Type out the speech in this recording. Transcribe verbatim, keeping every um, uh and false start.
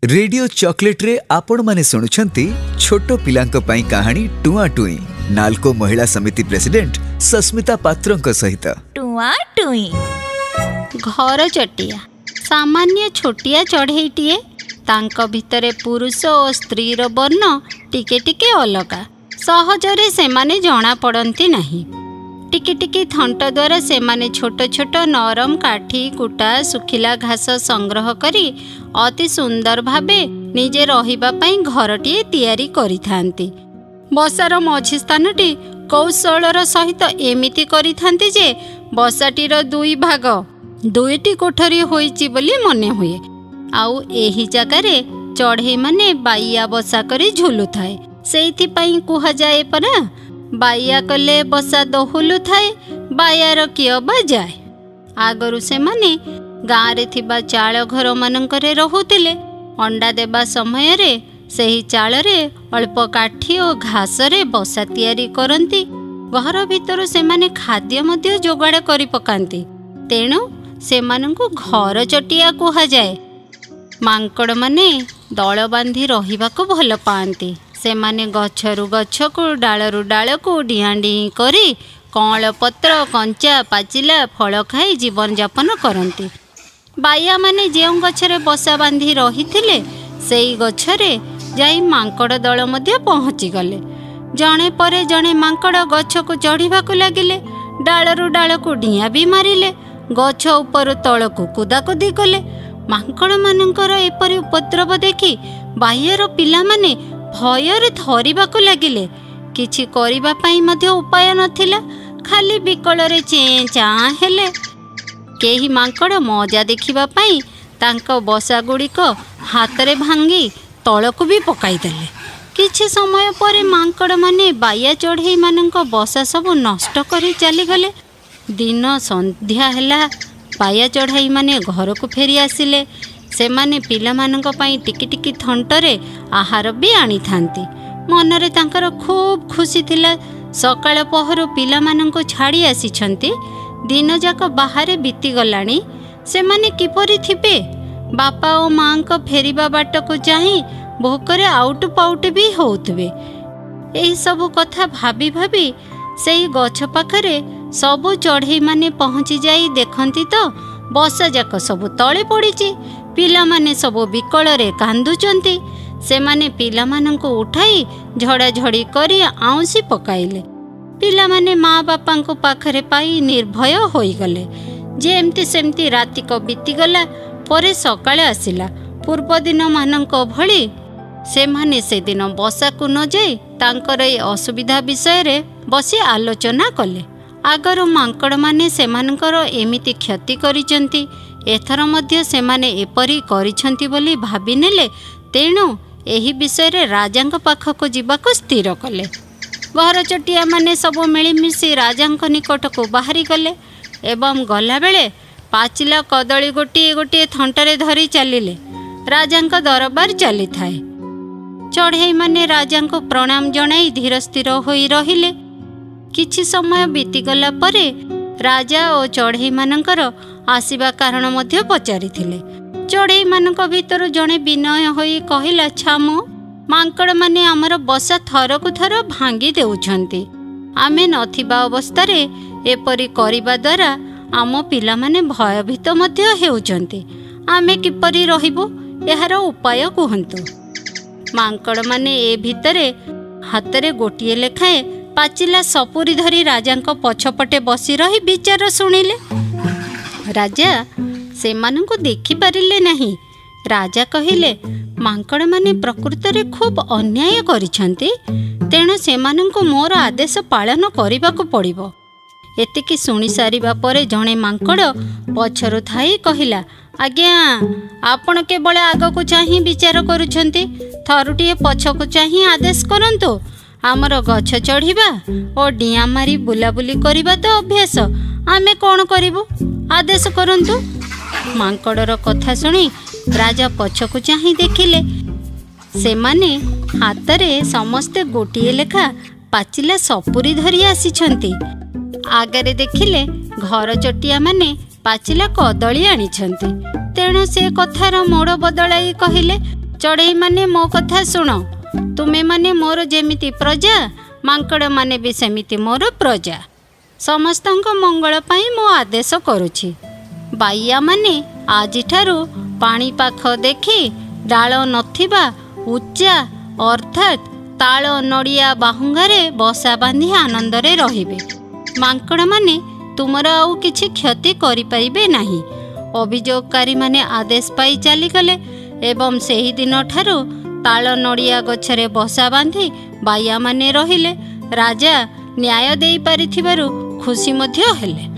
Radio chocolate रे आपण माने सुनुछंती छोट पिलांक पई कहानी टुआ टुई नालको महिला समिति प्रेसिडेंट सस्मिता पात्रंक सहित टुआ टुई। घर चटिया सामान्य छोटिया चढ़ईटीए तांक भितरे पुरुष और स्त्री रो वर्ण टिके टिके अलगा सहजरे सेमाने जଣା पड़ती नहीं। टिकी टिकी थंट द्वारा सेमाने छोट छोट नरम काठी कुटा सुखिला घास संग्रह करी अति सुंदर भावे निजे रहिबा पई घरटीए तैयारी करिथांती। बसार मझी स्थानटी कौशलर सहित एमिति करिथांती जे बसाटीर दुई भाग दुईटी कोठरी होईची बोली मने हुए। आउ एही जगारे चढ़ई माने बाइया बसा करी झुलु थाए सेइथि पई कुहा जाए परा बाइया कले बसा दहुलु थाए बायार कियो बा जाए। आगरु से माने गाँ रे थिबा चाळ घर मानकरे रहुतिले। अंडा देबा समय रे सेही चाळ रे अल्प काठी और घास रे बसा तैयारी करंती। घर भितर से माने खाद्य मध्य जोगाड़ करी पकांती। तेणु से मानंकु घर चटिया कुहा जाए। मांकड़ माने दल बांधी रहिबाको भल पाआंती। से माने गछरु गछ को डालरु डाल को डियां डिं करी कौल पत्र कंचा पाचिला फल खाई जीवन यापन करती। बाइया माने जेउ गछरे बसा बांधी रहिथिले सेई गछरे जाई मांकड़ दल मध्य पहुँची गले। जणे परे जणे मांकड़ गछ को चढ़ीबाकु लागिले। डालरु डाल को डियां भी मारिले। गछ उपर तल को कुदाकुदी कले। मांकड़ मानकर एपरि उपद्रव देखि बाह्यर पिला माने भयर थरिबाकु लागिले। किछि करिबा पई मध्य उपाय नथिला। खाली बिकलरे चें चाँ हेले। केही मांकड़ मजा देखिबा पई तांको बसा गुड़िक हातरे भांगी तळकु भी पकाई देले। किछि समय परे मांकड़ माने बाया चढ़ई मानक बसा सब नष्ट करी चली गले। दिन संध्या हेला बाया चढ़ई माने घर को फेरी आसिले। से माने पिला मानक पई टिकी टिकी थंटरे आहार भी आनी थांती। मनरे तांकर खूब खुशी थिला। सकाळ पहरु पिला मानक छाड़ी आसीछंती। दिन जाक बाहरे बीती गलानी। से माने किपरि थिबे बापा और माँ को फेरिबा बाट को चाही भोकरे आउट पाउट भी होउथबे। एही सब कथा भाबी भाबी सेई गछ पाखरे सबु चढ़ई माने पहुँची जाई देखंती तो बसा जाक सबु तळे पड़ीची। पिला माने सबु बिकलरे कांदुचंती। से माने पिला मानंको उठाई झड़ा झड़ी करी आउंसी पकाइले। पिला माने माँ बापा को पाखरे पाई निर्भय होई गले। जेमती सेमती राति को बीती गला। परे सकाळे आसिला। पूर्व दिन मानंको भली से माने से दिन बसा को न जाई तांकर ए असुविधा विषय रे बसी आलोचना कले। आगर मांकड़ माने सेमानकर एमिति क्षति करिसंती एथर मध्य सेमाने एपरी करिसंती बोली भाबी नेले। तेणु एही विषय रे राजांक पाखको जीवाको स्थिर कले। घर चटिया माने सब मिलीमिशी राजांक निकट को बाहरी गले एवं गला बेले पाचिला कदली गोटे गोटे थंटरे धरी चलिले। राजांक दरबार चली थाए। चढ़ई माने राजांक प्रणाम जणाई धीर स्थिर होई रहिले। किछि समय बीतीगला परे राजा और चढ़ई मानकर आसिबा कारण मध्य पचारिथिले। चढ़ई मानक भितर जणे विनय होई कहिला, छामो मांकड़ माने आमर बसा थरकु थर भांगी देउछंती। आमे नथिबा अवस्थारे एपरि करिबा द्वारा आम पिला माने भयभीत मध्य हेउछंती। आमे किपरि रहिबो एहार उपाय कुहंतु। मांकड़ माने ए भितरे हातरे गोटिए लेखाए पाचिला सपुरी धरी राजांक पछपटे बसी रही विचार शुणिले। राजा सेमानंको देखि पारिले नहीं। राजा कहिले, मांकड़ माने प्रकृत रे खूब अन्याय करिसंती। तेणु सेमानंको मोर आदेश पालन करिबाको पड़िबो। एतिकी शुणी सारिबा परे जणे मांकड़ पछरु थाई कहिला, आज्ञा आपण केवल आगको चाही विचार करुछंती। थरुटिए पछको चाही आदेश करंतु। आमर गछ चढ़ीबा और डिया मारी बुलाबुली करिबा तो अभ्यास। आमे कौन करिबो आदेश करंतु। मांकड़र कथा शुणी राजा पछको चाही देखिले। सेमाने हातरे समस्ते गोटिए लेखा पाचिला सपुरी धरी आसीछंती। आगरे देखिले घर चटिया माने पाचिला कदली आनिछंती। तेणु से कथार मोड़ बदलाई कहिले, चढ़ई माने मो कथा शुण, तुमे माने मोर जेमिति प्रजा, मांकड़ माने भी सेमिति मोर प्रजा। समस्तଙ୍କ मंगल पाई मो आदेश करुछि। बाइया माने आजिठारु पानी पाख देखि डाल नथिबा उच्चा अर्थात ताल नड़िया बाहुंगारे बसा बांधी आनंदरे रहिबे। मांकड़ माने तुमर आउ किछि क्षति करि परिबे नाही। अभियोगकारी माने आदेश पाई चली गले एवं सेही दिन ठारू ताल नड़िया गछरे बसा बांधी बाइया माने रहिले। राजा न्याय देई पारिथिबारु खुशी मध्य हेले।